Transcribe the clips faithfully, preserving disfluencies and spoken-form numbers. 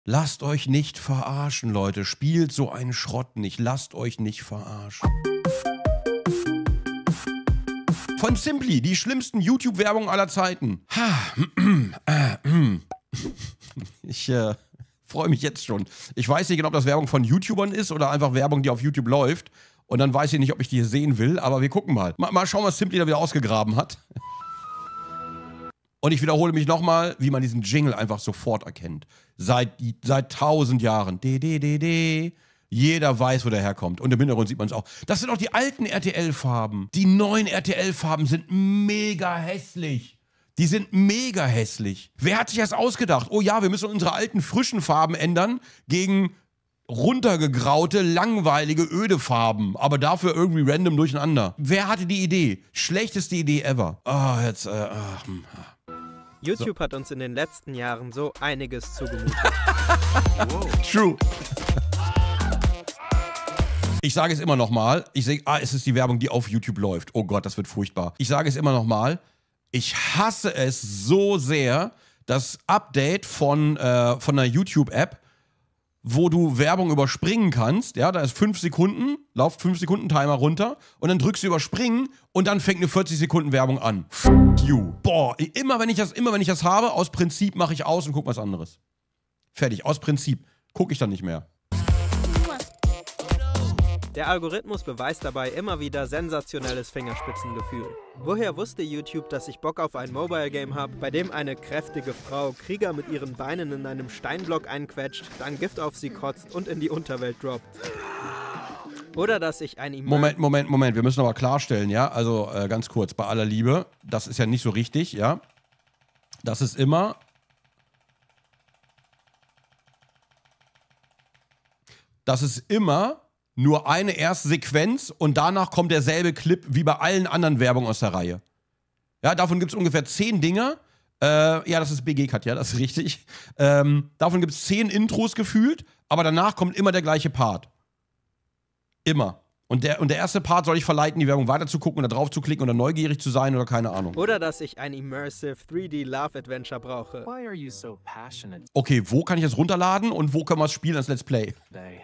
Lasst euch nicht verarschen, Leute. Spielt so einen Schrott nicht. Lasst euch nicht verarschen. Von Simply, die schlimmsten YouTube-Werbungen aller Zeiten. Ich äh, freue mich jetzt schon. Ich weiß nicht genau, ob das Werbung von YouTubern ist oder einfach Werbung, die auf YouTube läuft. Und dann weiß ich nicht, ob ich die hier sehen will, aber wir gucken mal. Mal, mal schauen, was Simply da wieder ausgegraben hat. Und ich wiederhole mich nochmal, wie man diesen Jingle einfach sofort erkennt. Seit, seit tausend Jahren. De, de, de, de. Jeder weiß, wo der herkommt. Und im Hintergrund sieht man es auch. Das sind auch die alten R T L-Farben. Die neuen R T L-Farben sind mega hässlich. Die sind mega hässlich. Wer hat sich das ausgedacht? Oh ja, wir müssen unsere alten, frischen Farben ändern gegen runtergegraute, langweilige, öde Farben. Aber dafür irgendwie random durcheinander. Wer hatte die Idee? Schlechteste Idee ever. Ah, oh, jetzt, äh, ach, hm. YouTube so. Hat uns in den letzten Jahren so einiges zugemutet. Wow. True. Ich sage es immer noch mal. Ich sehe, ah, es ist die Werbung, die auf YouTube läuft. Oh Gott, das wird furchtbar. Ich sage es immer noch mal. Ich hasse es so sehr, das Update von, äh, von einer YouTube-App, wo du Werbung überspringen kannst. Ja, da ist fünf Sekunden, lauft fünf Sekunden Timer runter und dann drückst du überspringen und dann fängt eine vierzig Sekunden Werbung an. F you. Boah, immer wenn ich das, immer wenn ich das habe, aus Prinzip mache ich aus und guck was anderes. Fertig, aus Prinzip. Gucke ich dann nicht mehr. Der Algorithmus beweist dabei immer wieder sensationelles Fingerspitzengefühl. Woher wusste YouTube, dass ich Bock auf ein Mobile-Game habe, bei dem eine kräftige Frau Krieger mit ihren Beinen in einem Steinblock einquetscht, dann Gift auf sie kotzt und in die Unterwelt droppt? Oder dass ich ein... Moment, Moment, Moment, wir müssen aber klarstellen, ja? Also äh, ganz kurz, bei aller Liebe, das ist ja nicht so richtig, ja? Das ist immer... Das ist immer... nur eine erste Sequenz und danach kommt derselbe Clip wie bei allen anderen Werbungen aus der Reihe. Ja, davon gibt es ungefähr zehn Dinger. Äh, ja, das ist B G-Cut, ja, das ist richtig. Ähm, davon gibt es zehn Intros gefühlt, aber danach kommt immer der gleiche Part. Immer. Und der, und der erste Part soll ich verleiten, die Werbung weiterzugucken oder drauf zu klicken oder neugierig zu sein oder keine Ahnung. Oder dass ich ein Immersive drei D Love Adventure brauche. Why are you so passionate? Okay, wo kann ich das runterladen und wo können wir es spielen als Let's Play?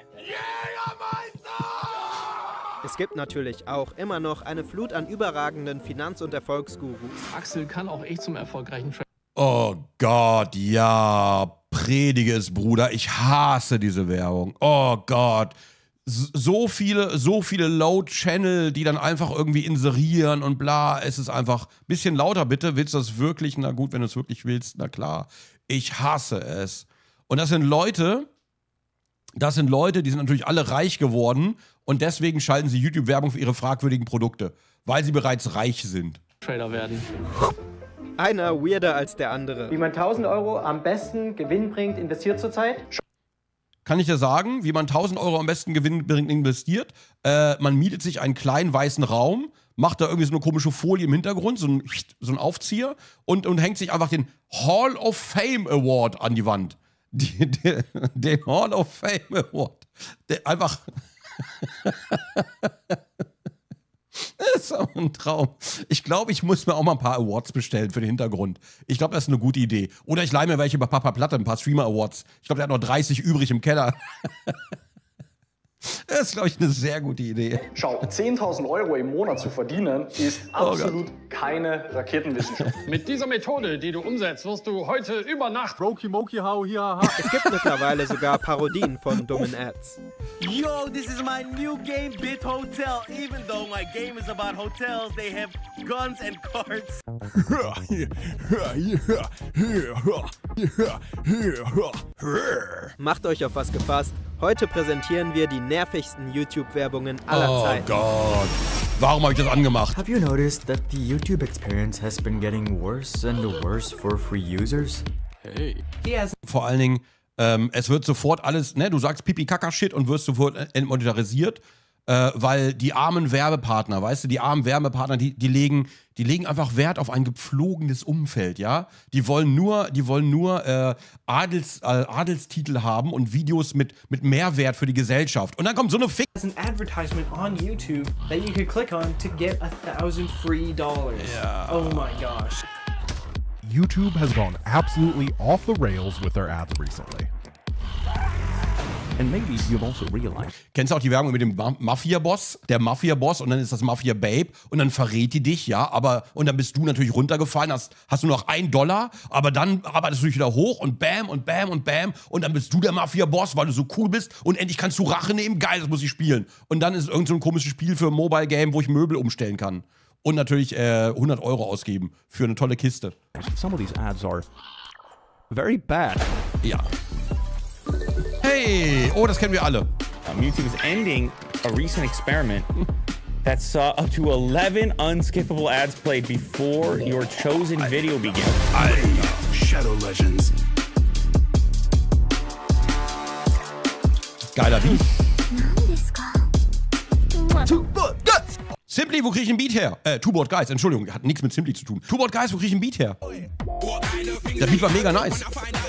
Es gibt natürlich auch immer noch eine Flut an überragenden Finanz- und Erfolgsgurus. Axel kann auch echt zum erfolgreichen Trader. Oh Gott, ja, predige es, Bruder. Ich hasse diese Werbung. Oh Gott. So viele, so viele Low-Channel, die dann einfach irgendwie inserieren und bla. Es ist einfach, bisschen lauter bitte. Willst du das wirklich? Na gut, wenn du es wirklich willst, na klar. Ich hasse es. Und das sind Leute... Das sind Leute, die sind natürlich alle reich geworden und deswegen schalten sie YouTube-Werbung für ihre fragwürdigen Produkte, weil sie bereits reich sind. Trader werden. Einer weirder als der andere. Wie man tausend Euro am besten Gewinn bringt, investiert zurzeit? Kann ich dir sagen, wie man tausend Euro am besten Gewinn bringt, investiert? Äh, man mietet sich einen kleinen weißen Raum, macht da irgendwie so eine komische Folie im Hintergrund, so ein, so ein Aufzieher und, und hängt sich einfach den Hall of Fame Award an die Wand. Die, die, den Hall of Fame Award. Der einfach. Das ist auch ein Traum. Ich glaube, ich muss mir auch mal ein paar Awards bestellen für den Hintergrund. Ich glaube, das ist eine gute Idee. Oder ich leihe mir welche bei Papa Platte, ein paar Streamer Awards. Ich glaube, der hat noch dreißig übrig im Keller. Das ist, glaube ich, eine sehr gute Idee. Schau, zehntausend Euro im Monat zu verdienen, ist absolut oh keine Raketenwissenschaft. Mit dieser Methode, die du umsetzt, wirst du heute über Nacht... Es gibt mittlerweile sogar Parodien von dummen Ads. Yo, this is my new game, Bit Hotel. Even though my game is about hotels, they have guns and cards. Macht euch auf was gefasst. Heute präsentieren wir die nervigsten YouTube-Werbungen aller oh Zeiten. Oh Gott. Warum habe ich das angemacht? Have you noticed that the YouTube experience has been getting worse and worse for free users? Hey. Yes. Vor allen Dingen, ähm, es wird sofort alles, ne, du sagst Pipi-Kaka-Shit und wirst sofort entmonetarisiert, äh, weil die armen Werbepartner, weißt du, die armen Werbepartner, die, die legen, die legen einfach Wert auf ein gepflogenes Umfeld, ja. Die wollen nur, die wollen nur äh, Adels, äh, Adelstitel haben und Videos mit, mit Mehrwert für die Gesellschaft. Und dann kommt so eine Fick. There's an advertisement on YouTube that you could click on to get a thousand free dollars. Yeah. Oh my gosh. YouTube has gone absolutely off the rails with their ads recently. And maybe you've also realized. Kennst du auch die Werbung mit dem Ma Mafia-Boss? Der Mafia-Boss und dann ist das Mafia-Babe und dann verrät die dich, ja, aber und dann bist du natürlich runtergefallen, hast, hast du noch einen Dollar, aber dann arbeitest du dich wieder hoch und bam und bam und bam und dann bist du der Mafia-Boss, weil du so cool bist und endlich kannst du Rache nehmen, geil, das muss ich spielen. Und dann ist es irgend so ein komisches Spiel für ein Mobile-Game, wo ich Möbel umstellen kann. Und natürlich äh, hundert Euro ausgeben für eine tolle Kiste. Some of these ads are very bad. Ja. Hey, oh, das kennen wir alle. Um, YouTube is ending a recent experiment that saw up to eleven unskippable ads played before your chosen video began. Alter. Shadow Legends. Geiler Beat. Simply, wo krieg ich einen Beat her? Äh, Two Board Guys, Entschuldigung, hat nichts mit Simply zu tun. Two Board Guys, wo krieg ich einen Beat her? Der Beat war mega nice.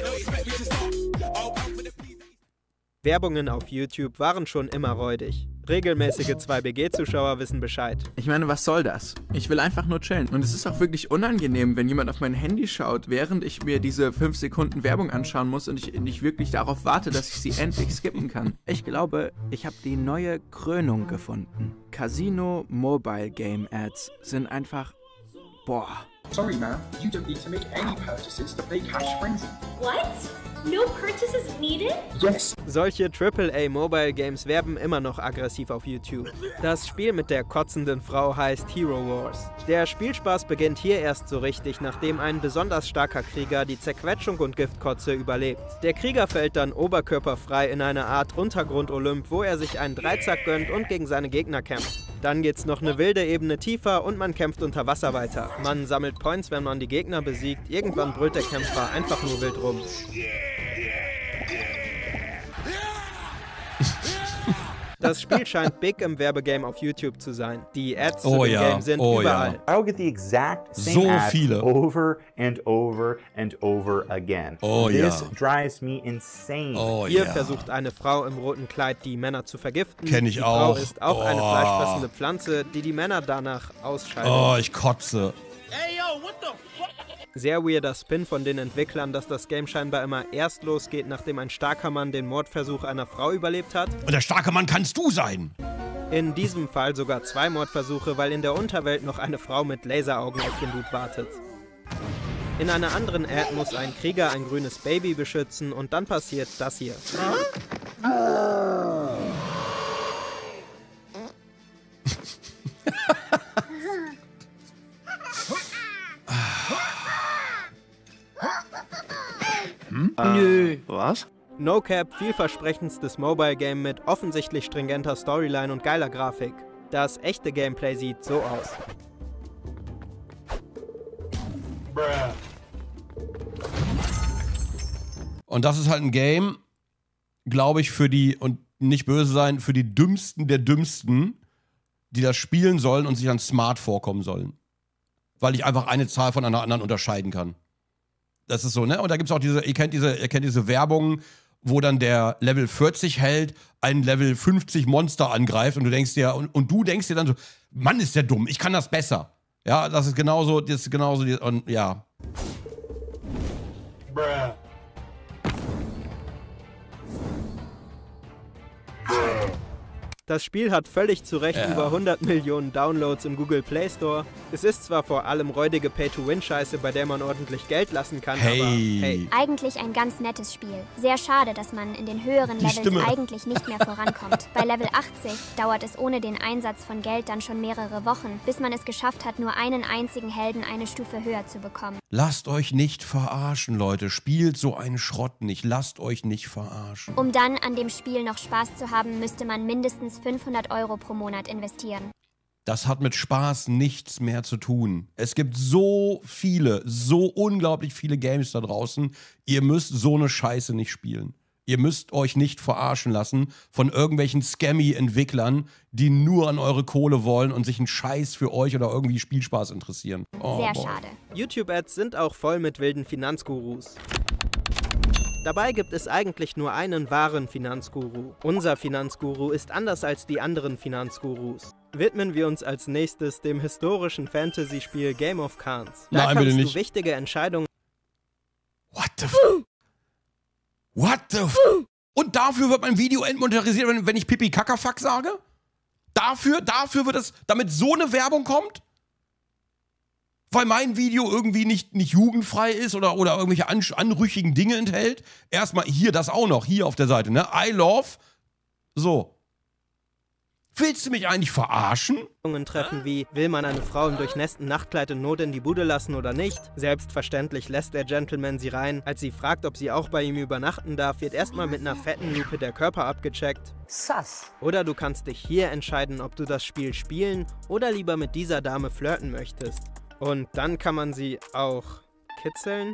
Werbungen auf YouTube waren schon immer räudig. Regelmäßige zwei B G-Zuschauer wissen Bescheid. Ich meine, was soll das? Ich will einfach nur chillen. Und es ist auch wirklich unangenehm, wenn jemand auf mein Handy schaut, während ich mir diese fünf Sekunden Werbung anschauen muss und ich nicht wirklich darauf warte, dass ich sie endlich skippen kann. Ich glaube, ich habe die neue Krönung gefunden. Casino Mobile Game Ads sind einfach... Boah. Sorry, ma'am. You don't need to make any purchases to play Cash Frenzy. What? No purchases needed? Yes. Solche Triple A Mobile Games werben immer noch aggressiv auf YouTube. Das Spiel mit der kotzenden Frau heißt Hero Wars. Der Spielspaß beginnt hier erst so richtig, nachdem ein besonders starker Krieger die Zerquetschung und Giftkotze überlebt. Der Krieger fällt dann oberkörperfrei in eine Art Untergrund-Olymp, wo er sich einen Dreizack gönnt und gegen seine Gegner kämpft. Dann geht's noch eine wilde Ebene tiefer und man kämpft unter Wasser weiter. Man sammelt Points, wenn man die Gegner besiegt. Irgendwann brüllt der Kämpfer einfach nur wild rum. Das Spiel scheint big im Werbegame auf YouTube zu sein. Die Ads oh zu dem ja. Game sind oh überall. Ja. I'll get the exact same so ad viele. over and over and over again. Oh This ja. drives me insane. Oh Hier ja. versucht eine Frau im roten Kleid, die Männer zu vergiften. Kenn ich die auch. Frau ist auch oh. eine fleischfressende Pflanze, die die Männer danach ausschaltet. Oh, ich kotze. Hey, yo, what the fuck? Sehr weirder Spin von den Entwicklern, dass das Game scheinbar immer erst losgeht, nachdem ein starker Mann den Mordversuch einer Frau überlebt hat. Und der starke Mann kannst du sein. In diesem Fall sogar zwei Mordversuche, weil in der Unterwelt noch eine Frau mit Laseraugen auf den Dude wartet. In einer anderen Ad muss ein Krieger ein grünes Baby beschützen und dann passiert das hier. Hm? Nö. Uh, was? No Cap, vielversprechendstes Mobile Game mit offensichtlich stringenter Storyline und geiler Grafik. Das echte Gameplay sieht so aus. Und das ist halt ein Game, glaube ich, für die, und nicht böse sein, für die Dümmsten der Dümmsten, die das spielen sollen und sich dann smart vorkommen sollen. Weil ich einfach eine Zahl von einer anderen unterscheiden kann. Das ist so, ne? Und da gibt es auch diese, ihr kennt diese, ihr kennt diese Werbung, wo dann der Level vierzig Held ein Level fünfzig Monster angreift und du denkst dir, und, und du denkst dir dann so, Mann, ist der dumm, ich kann das besser. Ja, das ist genauso, das ist genauso, und ja. Bruh. Das Spiel hat völlig zu Recht ja. über hundert Millionen Downloads im Google Play Store. Es ist zwar vor allem räudige Pay-to-Win-Scheiße, bei der man ordentlich Geld lassen kann, hey. aber hey. Eigentlich ein ganz nettes Spiel. Sehr schade, dass man in den höheren Levels Stimme. eigentlich nicht mehr vorankommt. Bei Level achtzig dauert es ohne den Einsatz von Geld dann schon mehrere Wochen, bis man es geschafft hat, nur einen einzigen Helden eine Stufe höher zu bekommen. Lasst euch nicht verarschen, Leute. Spielt so einen Schrott nicht. Lasst euch nicht verarschen. Um dann an dem Spiel noch Spaß zu haben, müsste man mindestens fünfhundert Euro pro Monat investieren. Das hat mit Spaß nichts mehr zu tun. Es gibt so viele, so unglaublich viele Games da draußen. Ihr müsst so eine Scheiße nicht spielen. Ihr müsst euch nicht verarschen lassen von irgendwelchen Scammy-Entwicklern, die nur an eure Kohle wollen und sich einen Scheiß für euch oder irgendwie Spielspaß interessieren. Oh, Sehr boy. schade. YouTube-Ads sind auch voll mit wilden Finanzgurus. Dabei gibt es eigentlich nur einen wahren Finanzguru. Unser Finanzguru ist anders als die anderen Finanzgurus. Widmen wir uns als nächstes dem historischen Fantasy-Spiel Game of Cards. Da Nein, kannst bitte du nicht. wichtige Entscheidungen... What the f... What the f... Und dafür wird mein Video entmonetarisiert, wenn, wenn ich Pipi Kakafuck sage? Dafür, dafür wird es, damit so eine Werbung kommt? Weil mein Video irgendwie nicht, nicht jugendfrei ist oder, oder irgendwelche an, anrüchigen Dinge enthält. Erstmal hier das auch noch, hier auf der Seite, ne? I love. So. Willst du mich eigentlich verarschen? Treffen wie, will man eine Frau im durchnässten Nachtkleid in Not in die Bude lassen oder nicht? Selbstverständlich lässt der Gentleman sie rein. Als sie fragt, ob sie auch bei ihm übernachten darf, wird erstmal mit einer fetten Lupe der Körper abgecheckt. Sass. Oder du kannst dich hier entscheiden, ob du das Spiel spielen oder lieber mit dieser Dame flirten möchtest. Und dann kann man sie auch kitzeln.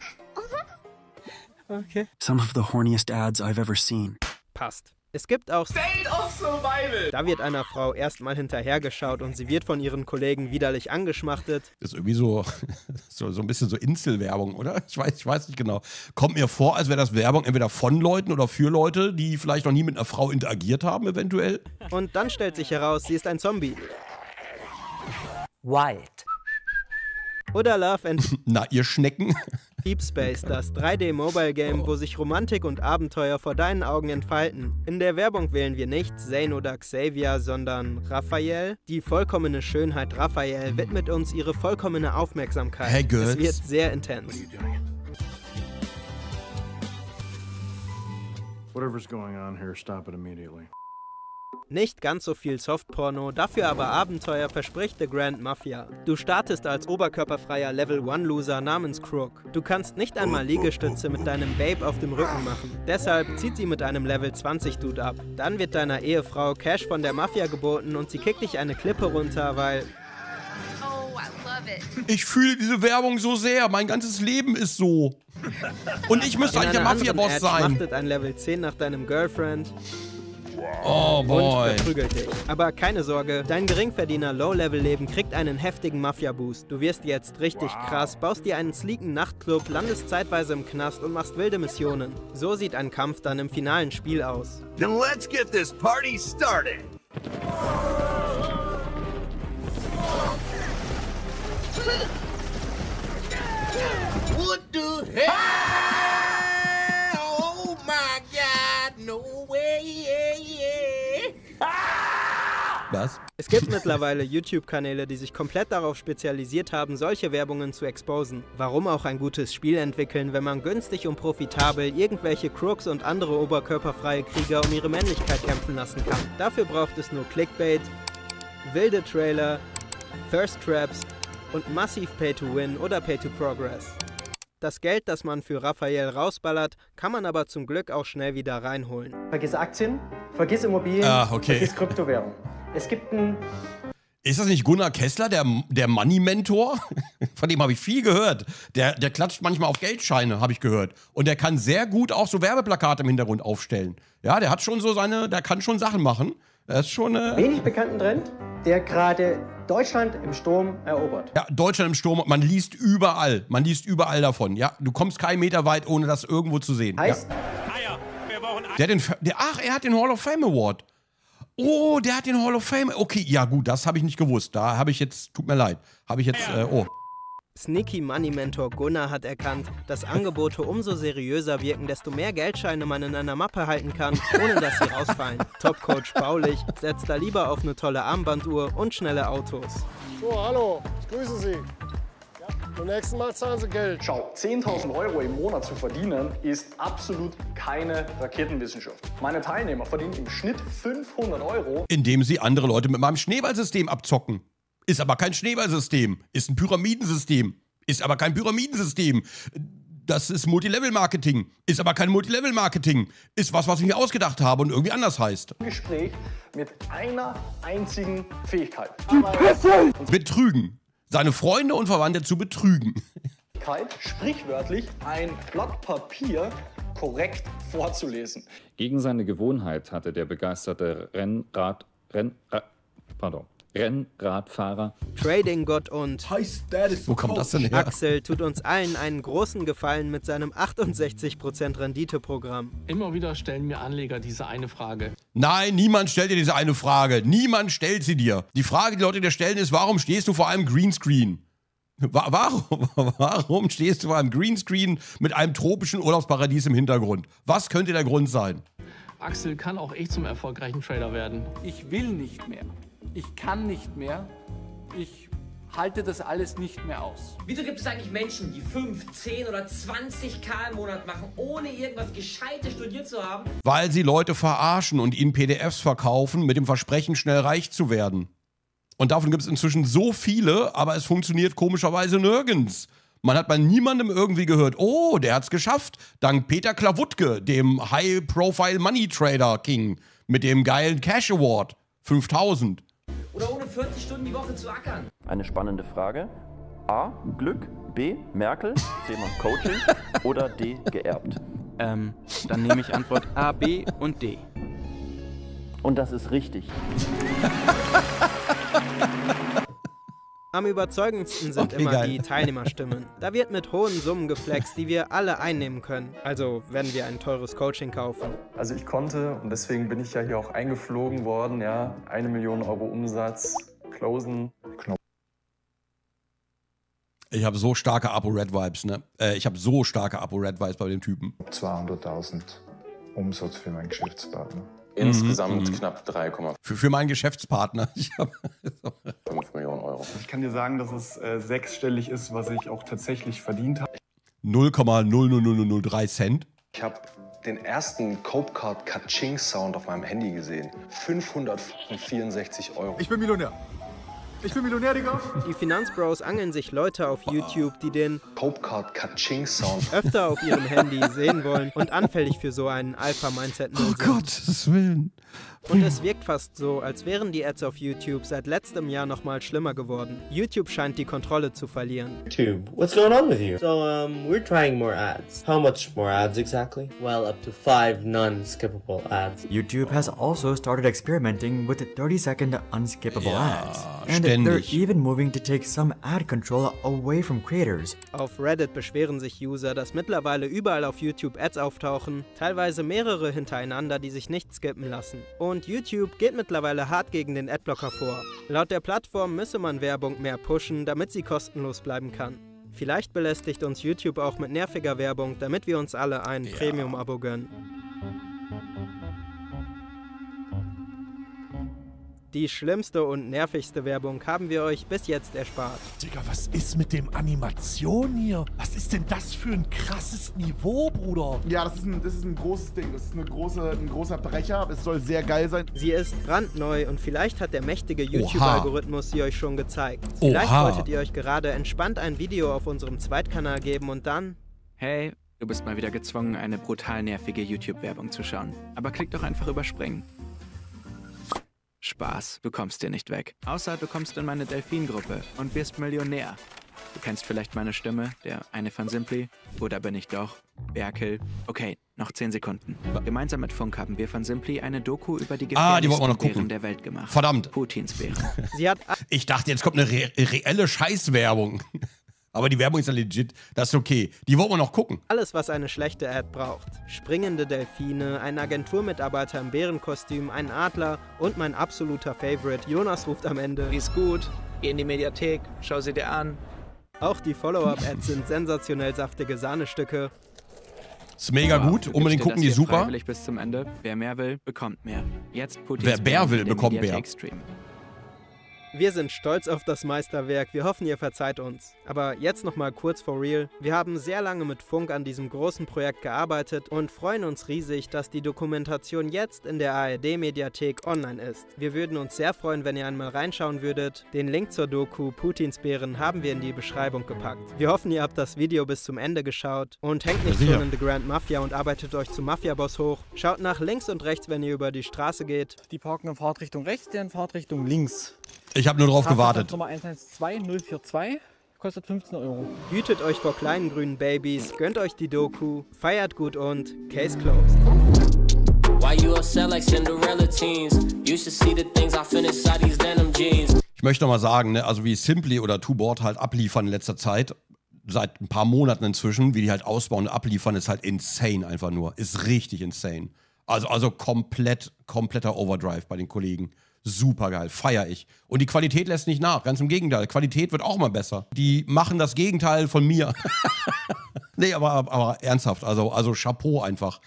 Okay. Some of the horniest ads I've ever seen. Passt. Es gibt auch State of Survival. Da wird einer Frau erstmal hinterhergeschaut und sie wird von ihren Kollegen widerlich angeschmachtet. Das ist irgendwie so, so, so ein bisschen so Inselwerbung, oder? Ich weiß, ich weiß nicht genau. Kommt mir vor, als wäre das Werbung entweder von Leuten oder für Leute, die vielleicht noch nie mit einer Frau interagiert haben, eventuell. Und dann stellt sich heraus, sie ist ein Zombie. Wild. Oder Love and Na, ihr Schnecken. Deep Space, das drei D-Mobile-Game, wo sich Romantik und Abenteuer vor deinen Augen entfalten. In der Werbung wählen wir nicht Zane oder Xavier, sondern Raphael. Die vollkommene Schönheit Raphael widmet uns ihre vollkommene Aufmerksamkeit. Hey, Girls. Es wird sehr intens. Whatever's going on here, stop it immediately. Nicht ganz so viel Softporno, dafür aber Abenteuer verspricht The Grand Mafia. Du startest als oberkörperfreier Level eins Loser namens Crook. Du kannst nicht einmal Liegestütze mit deinem Babe auf dem Rücken machen. Deshalb zieht sie mit einem Level zwanzig Dude ab. Dann wird deiner Ehefrau Cash von der Mafia geboten und sie kickt dich eine Klippe runter, weil... Oh, I love it. Ich fühle diese Werbung so sehr. Mein ganzes Leben ist so. Und ich müsste eigentlich der Mafia-Boss sein. Schmachtet ein Level zehn nach deinem Girlfriend. Oh boy. Und verprügelt dich. Aber keine Sorge, dein Geringverdiener Low-Level-Leben kriegt einen heftigen Mafia-Boost. Du wirst jetzt richtig krass, baust dir einen sleeken Nachtclub, landest zeitweise im Knast und machst wilde Missionen. So sieht ein Kampf dann im finalen Spiel aus. Then let's get this party started. What the hell? Oh my God, no way. Was? Es gibt mittlerweile YouTube-Kanäle, die sich komplett darauf spezialisiert haben, solche Werbungen zu exposen. Warum auch ein gutes Spiel entwickeln, wenn man günstig und profitabel irgendwelche Crooks und andere oberkörperfreie Krieger um ihre Männlichkeit kämpfen lassen kann? Dafür braucht es nur Clickbait, wilde Trailer, Thirst Traps und massiv Pay-to-Win oder Pay-to-Progress. Das Geld, das man für Raphael rausballert, kann man aber zum Glück auch schnell wieder reinholen. Vergiss Aktien, vergiss Immobilien, Ah, okay. vergiss Kryptowährung. Es gibt ein... Ist das nicht Gunnar Kessler, der, der Money-Mentor? Von dem habe ich viel gehört. Der, der klatscht manchmal auf Geldscheine, habe ich gehört. Und der kann sehr gut auch so Werbeplakate im Hintergrund aufstellen. Ja, der hat schon so seine, der kann schon Sachen machen. Das ist schon äh wenig bekannten Trend, der gerade Deutschland im Sturm erobert. Ja, Deutschland im Sturm, man liest überall, man liest überall davon. Ja, du kommst keinen Meter weit, ohne das irgendwo zu sehen. Heißt, ja. Der hat den, der, ach, er hat den Hall of Fame Award. Oh, der hat den Hall of Fame. Okay, ja gut, das habe ich nicht gewusst. Da habe ich jetzt, tut mir leid, habe ich jetzt, äh, oh. Sneaky Money Mentor Gunnar hat erkannt, dass Angebote umso seriöser wirken, desto mehr Geldscheine man in einer Mappe halten kann, ohne dass sie rausfallen. Top-Coach Baulich setzt da lieber auf eine tolle Armbanduhr und schnelle Autos. So, hallo, ich grüße Sie. Beim nächsten Mal zahlen Sie Geld. Schau, zehntausend Euro im Monat zu verdienen, ist absolut keine Raketenwissenschaft. Meine Teilnehmer verdienen im Schnitt fünfhundert Euro. Indem sie andere Leute mit meinem Schneeballsystem abzocken. Ist aber kein Schneeballsystem. Ist ein Pyramidensystem. Ist aber kein Pyramidensystem. Das ist Multilevel-Marketing. Ist aber kein Multilevel-Marketing. Ist was, was ich mir ausgedacht habe und irgendwie anders heißt. Gespräch mit einer einzigen Fähigkeit. Betrügen. Seine Freunde und Verwandte zu betrügen. Sprichwörtlich ein Blatt Papier korrekt vorzulesen. Gegen seine Gewohnheit hatte der begeisterte Rennrad... Renn... Pardon. Rennradfahrer. Trading-Gott und Wo kommt das denn her? Axel tut uns allen einen großen Gefallen mit seinem achtundsechzig Prozent Rendite-Programm. Immer wieder stellen mir Anleger diese eine Frage. Nein, niemand stellt dir diese eine Frage. Niemand stellt sie dir. Die Frage, die Leute dir stellen, ist, warum stehst du vor einem Greenscreen? Wa- Warum, warum stehst du vor einem Greenscreen mit einem tropischen Urlaubsparadies im Hintergrund? Was könnte der Grund sein? Axel kann auch echt zum erfolgreichen Trader werden. Ich will nicht mehr. Ich kann nicht mehr. Ich halte das alles nicht mehr aus. Wieso gibt es eigentlich Menschen, die fünf, zehn oder zwanzig K im Monat machen, ohne irgendwas Gescheites studiert zu haben? Weil sie Leute verarschen und ihnen P D Fs verkaufen mit dem Versprechen, schnell reich zu werden. Und davon gibt es inzwischen so viele, aber es funktioniert komischerweise nirgends. Man hat bei niemandem irgendwie gehört, oh, der hat's geschafft, dank Peter Klawutke, dem High-Profile Money Trader King, mit dem geilen Cash Award, fünftausend. Oder ohne vierzig Stunden die Woche zu ackern? Eine spannende Frage. A. Glück. B. Merkel. C. Mal Coaching. Oder D. Geerbt. Ähm, dann nehme ich Antwort A, B und D. Und das ist richtig. Am überzeugendsten sind Okay, immer geil. die Teilnehmerstimmen. Da wird mit hohen Summen geflext, die wir alle einnehmen können. Also, wenn wir ein teures Coaching kaufen. Also ich konnte, und deswegen bin ich ja hier auch eingeflogen worden, ja, eine Million Euro Umsatz, closen. Ich habe so starke Apo-Red-Vibes, ne? Äh, ich habe so starke Apo-Red-Vibes bei dem Typen. zweihunderttausend Umsatz für meinen Geschäftspartner. Insgesamt mhm. knapp drei Komma fünf. Für, für meinen Geschäftspartner. Ich hab fünf Millionen Euro. Ich kann dir sagen, dass es äh, sechsstellig ist, was ich auch tatsächlich verdient habe. null Komma null null null null drei Cent. Ich habe den ersten Cope Card Kaching Sound auf meinem Handy gesehen. fünfhundertvierundsechzig Euro. Ich bin Millionär. Ich bin Millionär, Digga. Die Finanzbros angeln sich Leute auf YouTube, die den Cope Card Kaching Sound öfter auf ihrem Handy sehen wollen und anfällig für so einen Alpha-Mindset sind. Oh Gottes Willen. Und es wirkt fast so, als wären die Ads auf YouTube seit letztem Jahr noch mal schlimmer geworden. YouTube scheint die Kontrolle zu verlieren. YouTube, what's going on with you? So, um, we're trying more ads. How much more ads exactly? Well, up to five non-skippable ads. YouTube has also started experimenting with thirty second unskippable Ja, ads. And ständig. they're even moving to take some ad control away from creators. Auf Reddit beschweren sich User, dass mittlerweile überall auf YouTube Ads auftauchen, teilweise mehrere hintereinander, die sich nicht skippen lassen. Und YouTube geht mittlerweile hart gegen den Adblocker vor. Laut der Plattform müsse man Werbung mehr pushen, damit sie kostenlos bleiben kann. Vielleicht belästigt uns YouTube auch mit nerviger Werbung, damit wir uns alle ein Ja. Premium-Abo gönnen. Die schlimmste und nervigste Werbung haben wir euch bis jetzt erspart. Digga, was ist mit dem Animation hier? Was ist denn das für ein krasses Niveau, Bruder? Ja, das ist ein, das ist ein großes Ding. Das ist eine große, ein großer Brecher. Es soll sehr geil sein. Sie ist brandneu und vielleicht hat der mächtige Oha. YouTube-Algorithmus sie euch schon gezeigt. Vielleicht Oha. wolltet ihr euch gerade entspannt ein Video auf unserem Zweitkanal geben und dann... Hey, du bist mal wieder gezwungen, eine brutal nervige YouTube-Werbung zu schauen. Aber klick doch einfach überspringen. Spaß, du kommst dir nicht weg. Außer du kommst in meine Delfin-Gruppe und wirst Millionär. Du kennst vielleicht meine Stimme, der eine von Simply. Oder bin ich doch Berkel? Okay, noch zehn Sekunden. Gemeinsam mit Funk haben wir von Simply eine Doku über die Ah, die wollten wir gefährlichsten noch gucken. Bären der Welt gemacht. Verdammt. Putins Bären. Sie hat Ich dachte, jetzt kommt eine re reelle Scheißwerbung. Aber die Werbung ist ja legit. Das ist okay. Die wollen wir noch gucken. alles, was eine schlechte Ad braucht. Springende Delfine, ein Agenturmitarbeiter im Bärenkostüm, ein Adler und mein absoluter Favorite, Jonas ruft am Ende. Die ist gut. Geh in die Mediathek, schau sie dir an. Auch die Follow-up-Ads sind sensationell saftige Sahnestücke. Ist mega Wow, gut. du Unbedingt gibst dir gucken, das die hier super. freiwillig bis zum Ende. Wer mehr will, bekommt mehr. Jetzt Putins Wer Bär Bären will, in der bekommt Bär. Mediathek streamen. Wir sind stolz auf das Meisterwerk, wir hoffen, ihr verzeiht uns. Aber jetzt nochmal kurz for real. Wir haben sehr lange mit Funk an diesem großen Projekt gearbeitet und freuen uns riesig, dass die Dokumentation jetzt in der A R D-Mediathek online ist. Wir würden uns sehr freuen, wenn ihr einmal reinschauen würdet. Den Link zur Doku Putins Bären haben wir in die Beschreibung gepackt. Wir hoffen, ihr habt das Video bis zum Ende geschaut und hängt nicht Sicher. schon in The Grand Mafia und arbeitet euch zum Mafia-Boss hoch. Schaut nach links und rechts, wenn ihr über die Straße geht. Die parken in Fahrtrichtung rechts, der in Fahrtrichtung links. Ich habe nur drauf gewartet. Nummer eins eins zwei null vier zwei, kostet fünfzehn Euro. Hütet euch vor kleinen grünen Babys, gönnt euch die Doku, feiert gut und Case closed. Why you upset like Cinderella teens? You should see the things I finish inside these denim jeans. Ich möchte noch mal sagen, ne, also wie Simply oder Two Board halt abliefern in letzter Zeit, seit ein paar Monaten inzwischen, wie die halt ausbauen und abliefern, ist halt insane einfach nur. Ist richtig insane. Also, also komplett, kompletter Overdrive bei den Kollegen. Super geil, feier ich. Und die Qualität lässt nicht nach, ganz im Gegenteil. Qualität wird auch mal besser. Die machen das Gegenteil von mir. Nee, aber, aber ernsthaft, also, also Chapeau einfach.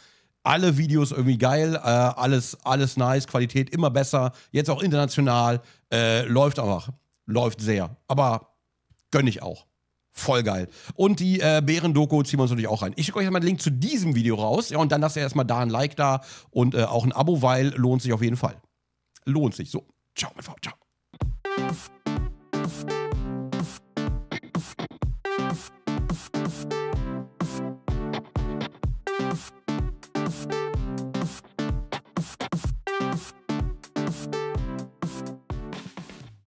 Alle Videos irgendwie geil, äh, alles, alles nice, Qualität immer besser, jetzt auch international, äh, läuft einfach, läuft sehr, aber gönn ich auch. Voll geil. Und die äh, Bären-Doku ziehen wir uns natürlich auch rein. Ich schicke euch erstmal einen Link zu diesem Video raus, ja, und dann lasst ihr erstmal da ein Like da und äh, auch ein Abo, weil lohnt sich auf jeden Fall. Lohnt sich. So, ciao, mein Frau, ciao.